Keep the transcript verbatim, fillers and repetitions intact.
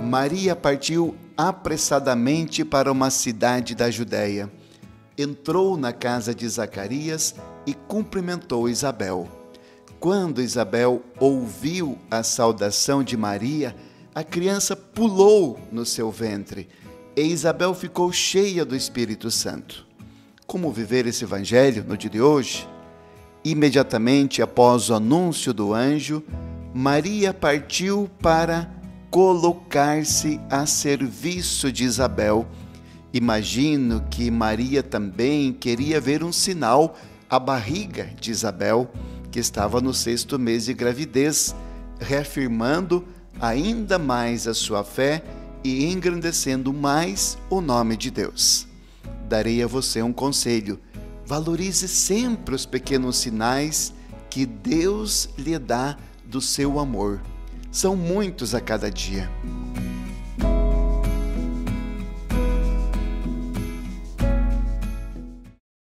Maria partiu apressadamente para uma cidade da Judéia. Entrou na casa de Zacarias e cumprimentou Isabel. Quando Isabel ouviu a saudação de Maria, a criança pulou no seu ventre e Isabel ficou cheia do Espírito Santo. Como viver esse evangelho no dia de hoje? Imediatamente após o anúncio do anjo, Maria partiu para colocar-se a serviço de Isabel. Imagino que Maria também queria ver um sinal à barriga de Isabel, que estava no sexto mês de gravidez, reafirmando ainda mais a sua fé e engrandecendo mais o nome de Deus. Darei a você um conselho: valorize sempre os pequenos sinais que Deus lhe dá do seu amor. São muitos a cada dia.